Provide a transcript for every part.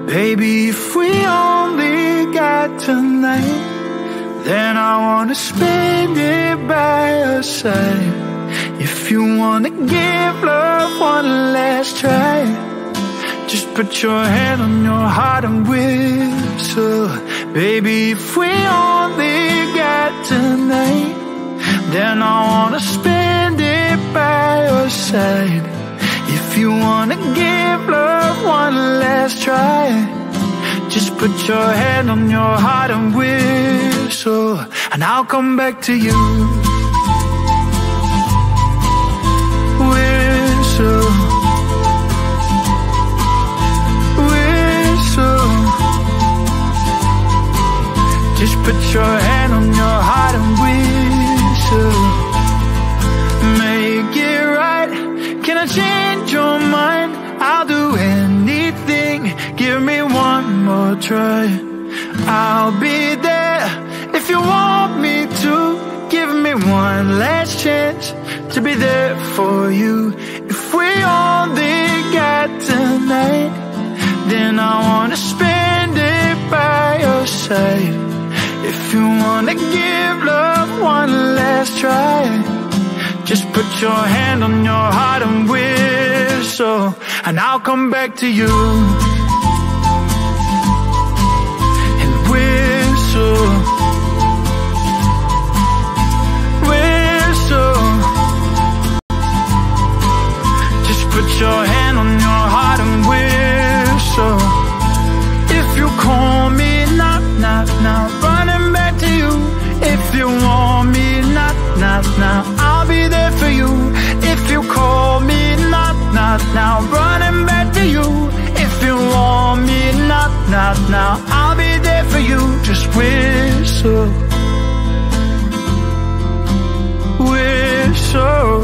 Baby, if we only got tonight, then I wanna spend it by your side. If you wanna give love one last try, just put your hand on your heart and whistle. Baby, if we only got tonight, then I wanna spend it by your side. If you wanna give love one last try, just put your hand on your heart and whistle, and I'll come back to you. Whistle, whistle. Just put your hand on your heart and whistle. Make it right. Can I change your mind? I'll do anything. Give me one more try. I'll be there if you want me to. Give me one last chance to be there for you. If we only got tonight, then I wanna spend it by your side. If you wanna give love one last try, just put your hand on your heart and whistle, and I'll come back to you. And whistle, whistle. Just put your hand on your heart and whistle. If you call me knock, knock, now running back to you. If you want me knock, knock, now I'll be there for you. If you call me knock, knock, now running back to you. If you want me knock, knock, now I'll be there for you. Just whistle, whistle,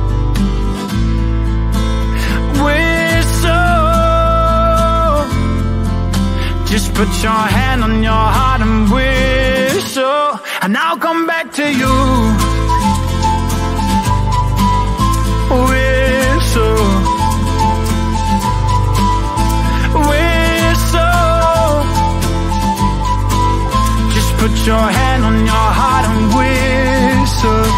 whistle. Just put your hand on your heart and whistle, and I'll come back to you. Whistle, whistle. Just put your hand on your heart and whistle.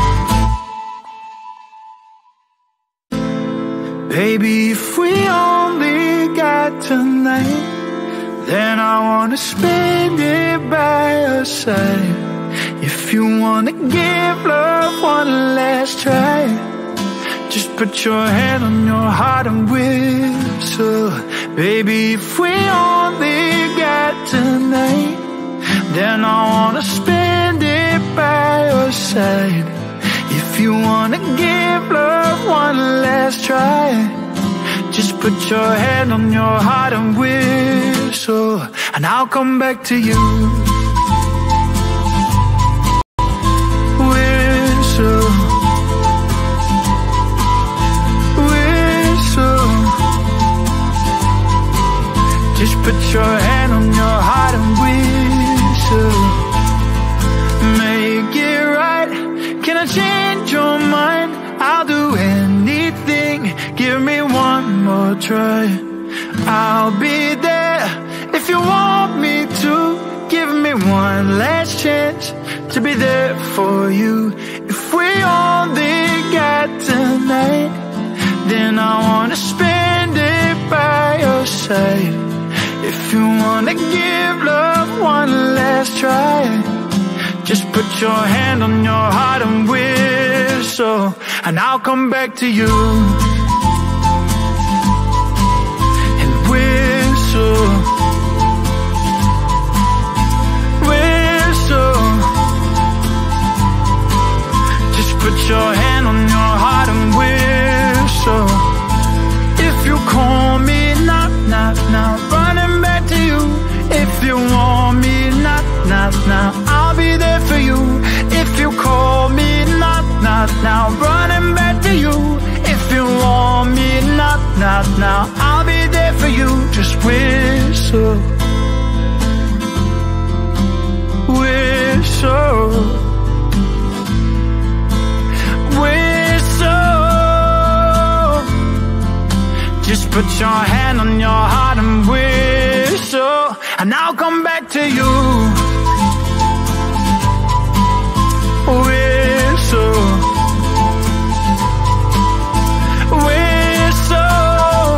Baby, if we only got tonight, then I wanna spend it by your side. If you wanna give love one last try, just put your hand on your heart and whistle. Baby, if we only got tonight, then I wanna spend it by your side. If you wanna give love one last try, just put your hand on your heart and whistle, and I'll come back to you. Whistle, whistle. Just put your hand on your heart and whistle. Make it right. Can I change your mind? I'll do anything. Give me one more try. I'll be there if you want me to. Give me one last chance to be there for you. If we only got tonight, then I wanna spend it by your side. If you wanna give love one last try, just put your hand on your heart and whistle, and I'll come back to you. And whistle, whistle. Just put your hand on your heart and whistle. If you call me knock, knock, now running back to you. If you want me knock, knock, now I'll be there for you. If you call me knock, knock, now running back to you. If you want me knock, knock, now I'll be there for you. Just whistle, whistle, whistle. Just put your hand on your heart and whistle. and I'll come back to you. Whistle, whistle.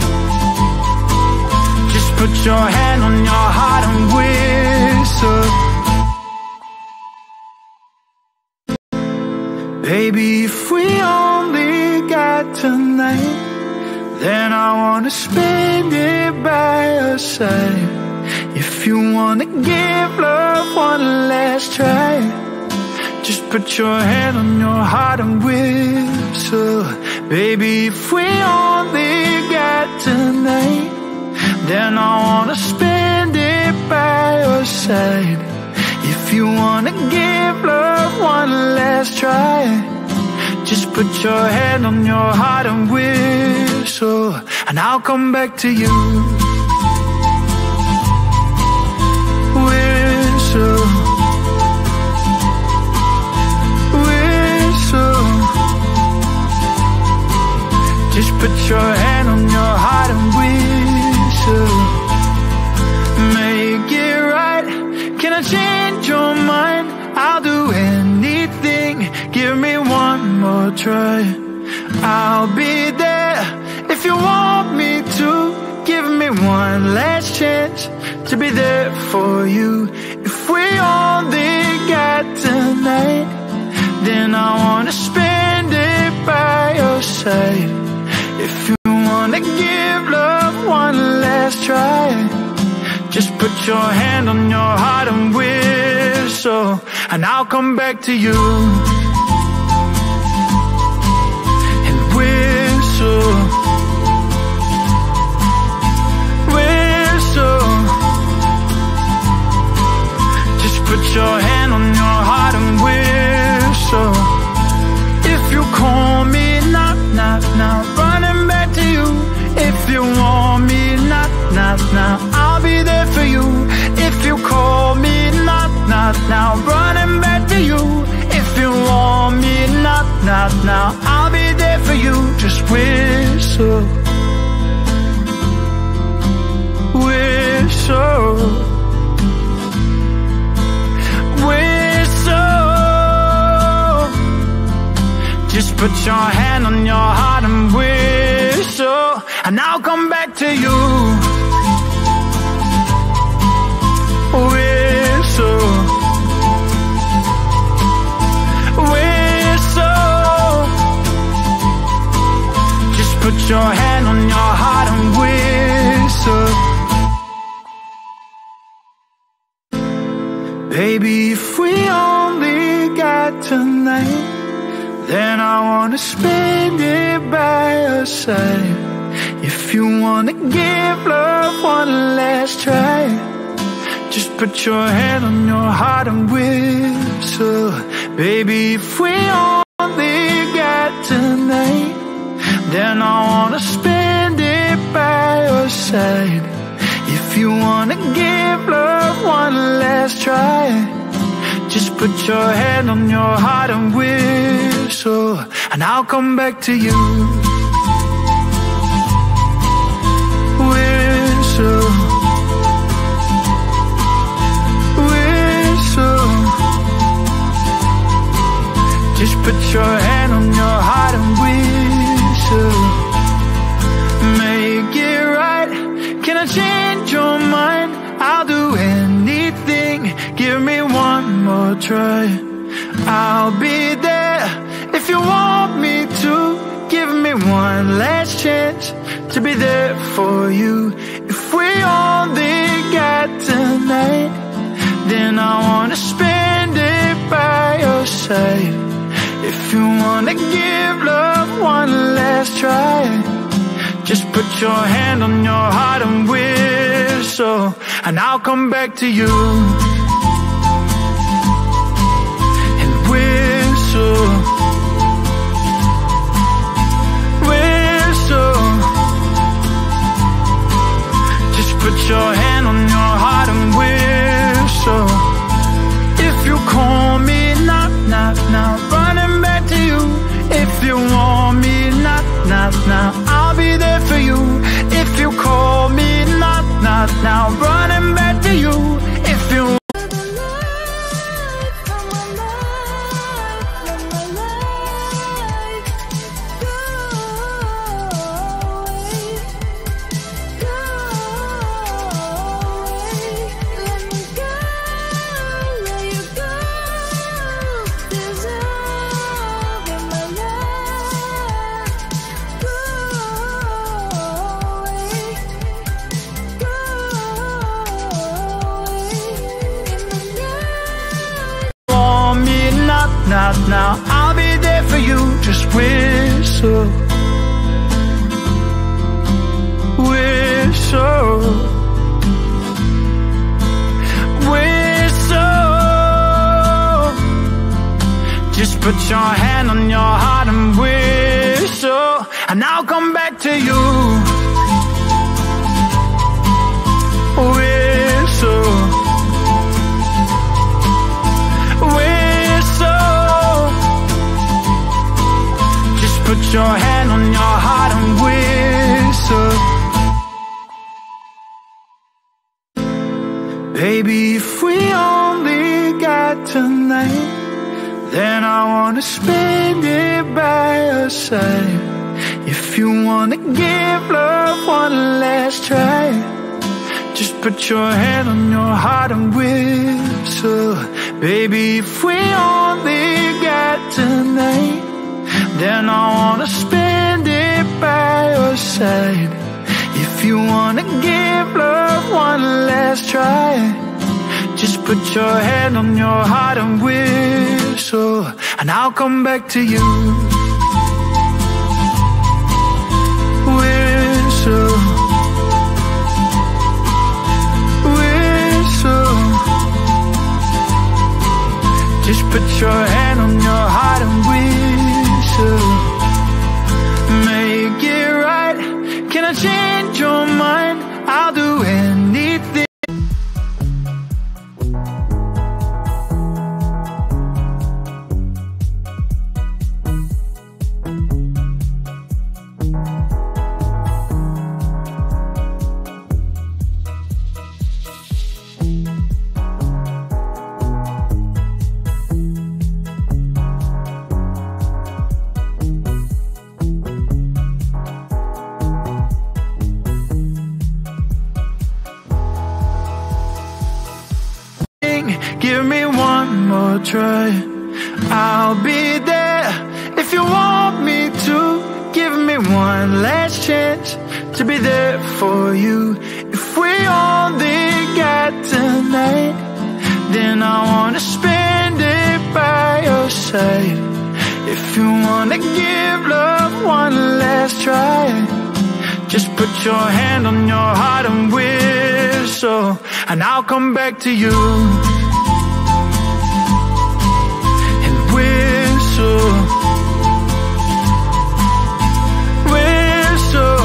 Just put your hand on your heart and whistle. Baby, if we only got tonight, then I wanna spend it by your side. If you wanna give love one last try, just put your hand on your heart and whistle. Baby, if we only got tonight, then I wanna spend it by your side. If you wanna give love one last try, just put your hand on your heart and whistle, and I'll come back to you. Whistle, whistle. Just put your hand on your heart and whistle. Make it right. Can I change your mind? I'll do anything. Give me one more try. I'll be there if you want me to. Give me one last chance to be there for you. If we only got tonight, then I wanna spend it by your side. If you wanna give love one last try, just put your hand on your heart and whistle, and I'll come back to you. And whistle, whistle. Just put your hand on your heart and whistle. If you call me knock, knock, now running back to you. If you want me knock, knock, now I'll be there for you. If you call me knock, knock, now running back to you. If you want me knock, knock, now I'll be there for you. Just whistle, whistle, whistle. Just put your hand on your heart and whistle, and I'll come back to you. Whistle, whistle. Just put your hand on your heart and whistle. Baby, if we only got tonight, then I wanna spend it by your side. If you wanna give love one last try, just put your hand on your heart and whistle. Baby, if we only got tonight, then I wanna spend it by your side. If you wanna give love one last try, just put your hand on your heart and whistle, and I'll come back to you. Whistle, whistle. Just put your hand on your heart and whistle. Make it right. Can I change your mind? I'll do anything. Give me one more try. I'll be there if you want me to. Give me one last chance to be there for you. If we only got tonight, then I wanna spend it by your side. If you wanna give love one last try, just put your hand on your heart and whistle, and I'll come back to you. And whistle, whistle. Just put your hand on your heart and whistle. If you call me knock, knock, now running back to you. If you want me knock, knock, now I'll be there for you. If you call me knock, knock, now running back to whistle, whistle, whistle. Just put your hand on your heart and whistle, and I'll come back to you. Whistle, whistle. Just put your hand on your heart and whistle. Baby, if we only got tonight, then I wanna spend it by your side. If you wanna give love one last try, just put your hand on your heart and whistle. Baby, if we only got tonight, then I wanna spend it by your side. If you wanna give love one last try, just put your hand on your heart and whistle, and I'll come back to you. Whistle, whistle. Just put your hand on your heart and whistle. Make it right. Can I change your mind? I'll do anything. Give me one more try. I'll be there if you want me to. Give me one last chance to be there for you. If we only got tonight, then I wanna spend it by your side. If you wanna give love one last try, just put your hand on your heart and whistle, and I'll come back to you. Whistle, whistle.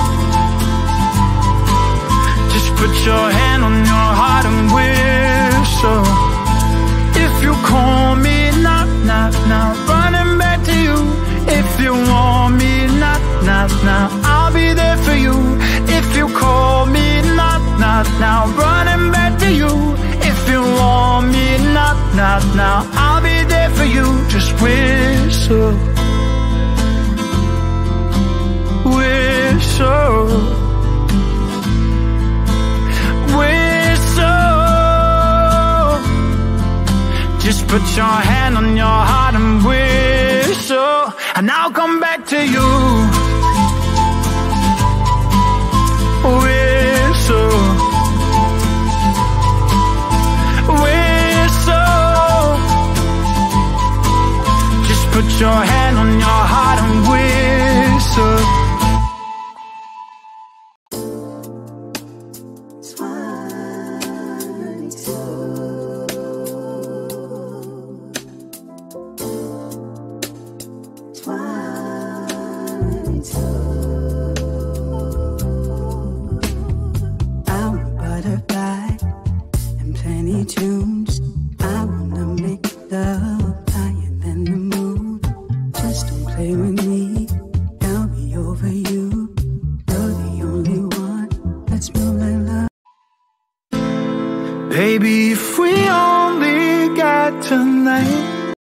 Just put your hand on your heart and whistle. If you call me knock, knock, now running back to you. If you want me knock, knock, now I'll be there for you. If you call me knock, knock, now running back to you. If you want me knock, knock, now I'll be there for you. Just whistle, whistle, whistle. Just put your hand on your heart and whistle, and I'll come back to you. Whistle, whistle. Just put your hand on your heart and whistle. Tunes. I wanna make love higher than the moon. Just don't play with me, I'll be over you. You're the only one, let's move like love. Baby, if we only got tonight,